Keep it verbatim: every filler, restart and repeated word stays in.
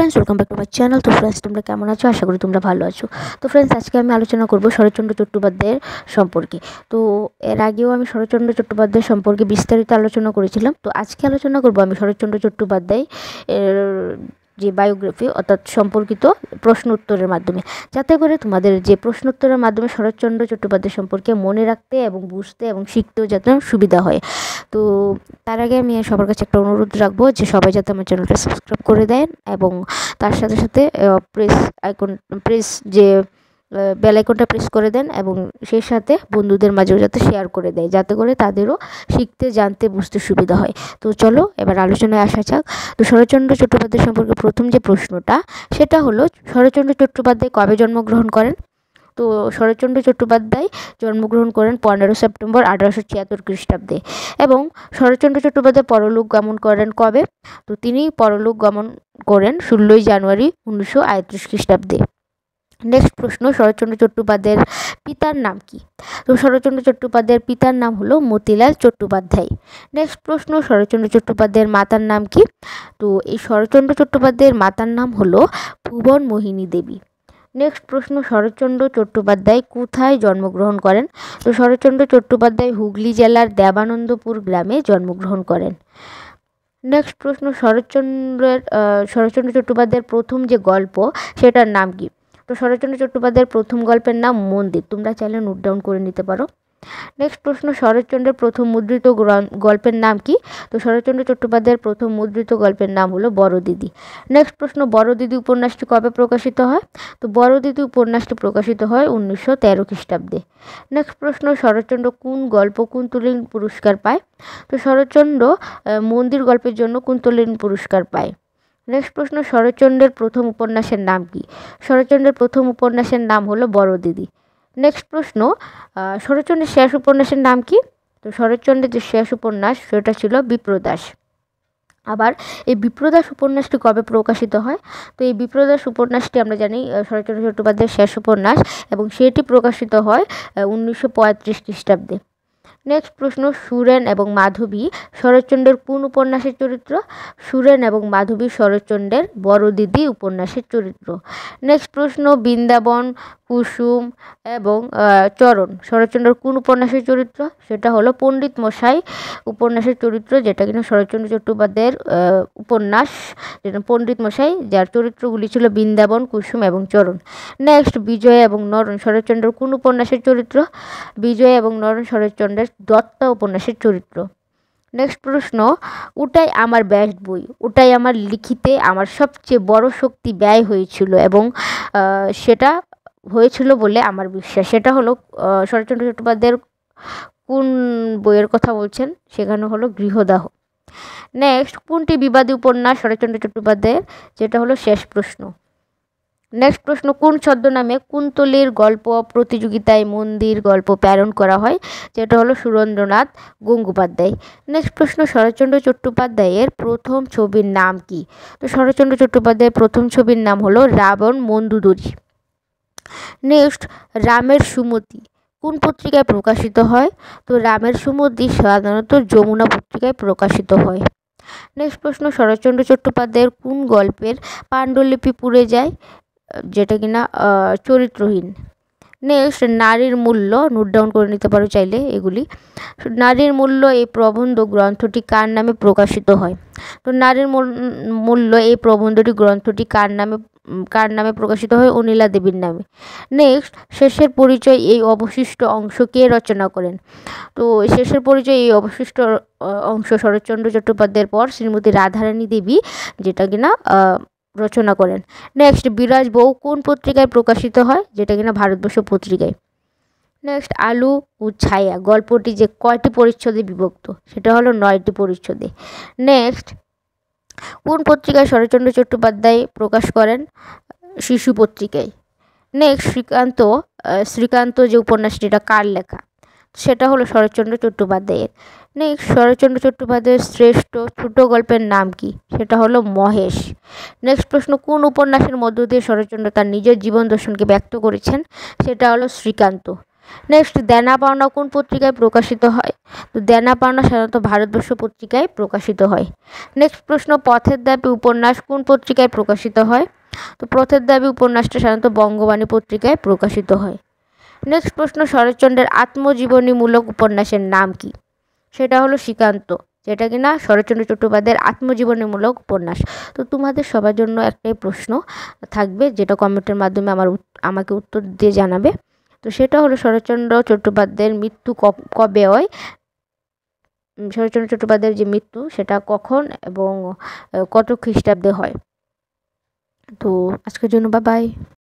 Friends, welcome back to my channel. তো friends, তোমরা কেমন আছো? আশা করি তোমরা ভালো আছো। তো ফ্রেন্ডস, আজকে আমি আলোচনা করব শরৎচন্দ্র চট্টোপাধ্যায়ের সম্পর্কে। তো এর আগেও আমি শরৎচন্দ্র চট্টোপাধ্যায়ের সম্পর্কে বিস্তারিত আলোচনা করেছিলাম। তো আজকে আলোচনা করব আমি শরৎচন্দ্র চট্টোপাধ্যায় এর যে বায়োগ্রাফি অর্থাৎ সম্পর্কিত প্রশ্ন উত্তরের মাধ্যমে, যাতে করে তোমাদের যে প্রশ্ন উত্তরের মাধ্যমে শরৎচন্দ্র চট্টোপাধ্যায় সম্পর্কে মনে রাখতে এবং বুঝতে এবং শিখতেও যাতে সুবিধা হয়। তো তার আগে আমি সবার কাছে একটা অনুরোধ রাখবো যে সবাই যাতে আমার চ্যানেলটা সাবস্ক্রাইব করে দেন এবং তার সাথে সাথে প্রেস আইকন প্রেস যে বেল আইকনটা প্রেস করে দেন এবং সেই সাথে বন্ধুদের মাঝেও যাতে শেয়ার করে দেয়, যাতে করে তাদেরও শিখতে জানতে বুঝতে সুবিধা হয়। তো চলো এবার আলোচনায় আসা যাক। তো শরৎচন্দ্র চট্টোপাধ্যায় সম্পর্কে প্রথম যে প্রশ্নটা, সেটা হলো শরৎচন্দ্র চট্টোপাধ্যায় কবে জন্মগ্রহণ করেন? তো শরৎচন্দ্র চট্টোপাধ্যায় জন্মগ্রহণ করেন পনেরো সেপ্টেম্বর আঠারোশো ছিয়াত্তর খ্রিস্টাব্দে। এবং শরৎচন্দ্র চট্টোপাধ্যায় পরলোক গমন করেন কবে? তো তিনি পরলোক গমন করেন ষোলোই জানুয়ারি উনিশশো আটত্রিশ খ্রিস্টাব্দে। নেক্সট প্রশ্ন, শরৎচন্দ্র চট্টোপাধ্যায়ের পিতার নাম কি? তো শরৎচন্দ্র চট্টোপাধ্যায়ের পিতার নাম হলো মতিলাল চট্টোপাধ্যায়। নেক্সট প্রশ্ন, শরৎচন্দ্র চট্টোপাধ্যায়ের মাতার নাম কি? তো এই শরৎচন্দ্র চট্টোপাধ্যায়ের মাতার নাম হলো ভুবন মোহিনী দেবী। নেক্সট প্রশ্ন, শরৎচন্দ্র চট্টোপাধ্যায় কোথায় জন্মগ্রহণ করেন? তো শরৎচন্দ্র চট্টোপাধ্যায় হুগলি জেলার দেবানন্দপুর গ্রামে জন্মগ্রহণ করেন। নেক্সট প্রশ্ন, শরৎচন্দ্রের শরৎচন্দ্র চট্টোপাধ্যায়ের প্রথম যে গল্প, সেটার নাম কি? তো শরৎচন্দ্র চট্টোপাধ্যায়ের প্রথম গল্পের নাম মন্দির। তোমরা চাইলে নোট ডাউন করে নিতে পারো। নেক্সট প্রশ্ন, শরৎচন্দ্রের প্রথম মুদ্রিত গল্পের নাম কি? তো শরৎচন্দ্র চট্টোপাধ্যায়ের প্রথম মুদ্রিত গল্পের নাম হলো বড় দিদি। নেক্সট প্রশ্ন, বড় দিদি উপন্যাসটি কবে প্রকাশিত হয়? তো বড় দিদি উপন্যাসটি প্রকাশিত হয় উনিশশো তেরো খ্রিস্টাব্দে। নেক্সট প্রশ্ন, শরৎচন্দ্র কোন গল্প কুন্তলীন পুরস্কার পায়? তো শরৎচন্দ্র মন্দির গল্পের জন্য কুন্তলীন পুরস্কার পায়। নেক্সট প্রশ্ন, শরৎচন্দ্রের প্রথম উপন্যাসের নাম কি? শরৎচন্দ্রের প্রথম উপন্যাসের নাম হলো বড় দিদি। নেক্সট প্রশ্ন, শরৎচন্দ্রের শেষ উপন্যাসের নাম কি? তো শরৎচন্দ্রের যে শেষ উপন্যাস সেটা ছিল বিপ্রদাস। আবার এই বিপ্রদাস উপন্যাসটি কবে প্রকাশিত হয়? তো এই বিপ্রদাস উপন্যাসটি আমরা জানি শরৎচন্দ্র চট্টোপাধ্যায়ের শেষ উপন্যাস এবং সেটি প্রকাশিত হয় উনিশশো পঁয়ত্রিশ খ্রিস্টাব্দে। নেক্সট প্রশ্ন, সুরেন এবং মাধবী শরৎচন্দ্রের কোন উপন্যাসের চরিত্র? সুরেন এবং মাধবী শরৎচন্দ্রের বড় দিদি উপন্যাসের চরিত্র। নেক্সট প্রশ্ন, বৃন্দাবন, কুসুম এবং চরণ শরৎচন্দ্রের কোন উপন্যাসের চরিত্র? সেটা হলো পণ্ডিত মশাই উপন্যাসের চরিত্র, যেটা কিনা শরৎচন্দ্র চট্টোপাধ্যায়ের উপন্যাস, যেটা পণ্ডিত মশাই, যার চরিত্রগুলি ছিল বৃন্দাবন, কুসুম এবং চরণ। নেক্সট, বিজয় এবং নরন শরৎচন্দ্রের কোন উপন্যাসের চরিত্র? বিজয় এবং নরন শরৎচন্দ্রের দত্তা উপন্যাসের চরিত্র। নেক্সট প্রশ্ন, ওটাই আমার বেস্ট বই, ওটাই আমার লিখিতে আমার সবচেয়ে বড় শক্তি ব্যয় হয়েছিল এবং সেটা হয়েছিল বলে আমার বিশ্বাস। সেটা হলো শরৎচন্দ্র চট্টোপাধ্যায়ের কোন বইয়ের কথা বলছেন? সেখানে হলো গৃহদাহ। নেক্সট, কোনটি বিবাদী উপন্যাস শরৎচন্দ্র চট্টোপাধ্যায়ের? যেটা হলো শেষ প্রশ্ন। নেক্সট প্রশ্ন, কোন ছদ্মনামে কুন্তলীর গল্প প্রতিযোগিতায় মন্দির গল্প প্রেরণ করা হয়? যেটা হলো সুরেন্দ্রনাথ গঙ্গোপাধ্যায়। নেক্সট প্রশ্ন, শরৎচন্দ্র চট্টোপাধ্যায়ের প্রথম ছবির নাম কি? তো শরৎচন্দ্র চট্টোপাধ্যায়ের প্রথম ছবির নাম হলো রাবণ মন্দোদরী। নেক্সট, রামের সুমতি কোন পত্রিকায় প্রকাশিত হয়? তো রামের সুমতি সাধারণত যমুনা পত্রিকায় প্রকাশিত হয়। নেক্সট প্রশ্ন, শরৎচন্দ্র চট্টোপাধ্যায়ের কোন গল্পের পাণ্ডুলিপি পুড়ে যায়? যেটা কিনা চরিত্রহীন। নেক্সট, নারীর মূল্য নোট ডাউন করে নিতে পারো চাইলে এগুলি। নারীর মূল্য এই প্রবন্ধ গ্রন্থটি কার নামে প্রকাশিত হয়? তো নারীর মূল্য এই প্রবন্ধটি গ্রন্থটি কার নামে কার নামে প্রকাশিত হয়? অনিলা দেবীর নামে। নেক্সট, শেষের পরিচয় এই অবশিষ্ট অংশ কে রচনা করেন? তো শেষের পরিচয় এই অবশিষ্ট অংশ শরৎচন্দ্র চট্টোপাধ্যায়ের পর শ্রীমতী রাধারানী দেবী, যেটা কিনা রচনা করেন। নেক্সট, বিরাজ বউ কোন পত্রিকায় প্রকাশিত হয়? যেটা কিনা ভারতবর্ষ পত্রিকায়। নেক্সট, আলু ও ছায়া গল্পটি যে কয়টি পরিচ্ছদে বিভক্ত? সেটা হলো নয়টি পরিচ্ছদে। নেক্সট, কোন পত্রিকায় শরৎচন্দ্র চট্টোপাধ্যায় প্রকাশ করেন? শিশু পত্রিকায়। নেক্সট, শ্রীকান্ত শ্রীকান্ত যে উপন্যাসটি, এটা কার লেখা? সেটা হলো শরৎচন্দ্র চট্টোপাধ্যায়ের। নেক্সট, শরৎচন্দ্র চট্টোপাধ্যায়ের শ্রেষ্ঠ ছোট গল্পের নাম কি? সেটা হলো মহেশ। নেক্সট প্রশ্ন, কোন উপন্যাসের মধ্য দিয়ে শরৎচন্দ্র তার নিজের জীবন দর্শনকে ব্যক্ত করেছেন? সেটা হলো শ্রীকান্ত। নেক্সট, দেনা পাওনা কোন পত্রিকায় প্রকাশিত হয়? তো দেনা পাওনা সাধারণত ভারতবর্ষ পত্রিকায় প্রকাশিত হয়। নেক্সট প্রশ্ন, পথের দাবি উপন্যাস কোন পত্রিকায় প্রকাশিত হয়? তো পথের দাবি উপন্যাসটা সাধারণত বঙ্গবাণী পত্রিকায় প্রকাশিত হয়। নেক্সট প্রশ্ন, শরৎচন্দ্রের আত্মজীবনীমূলক উপন্যাসের নাম কি? সেটা হলো শ্রীকান্ত, যেটা কিনা শরৎচন্দ্র চট্টোপাধ্যায়ের আত্মজীবনীমূলক উপন্যাস। তো তোমাদের সবার জন্য একটাই প্রশ্ন থাকবে, যেটা কমেন্টের মাধ্যমে আমার আমাকে উত্তর দিয়ে জানাবে। তো সেটা হলো শরৎচন্দ্র চট্টোপাধ্যায়ের মৃত্যু কবে হয়? শরৎচন্দ্র চট্টোপাধ্যায়ের যে মৃত্যু সেটা কখন এবং কত খ্রিস্টাব্দে হয়? তো আজকের জন্য বাই বাই।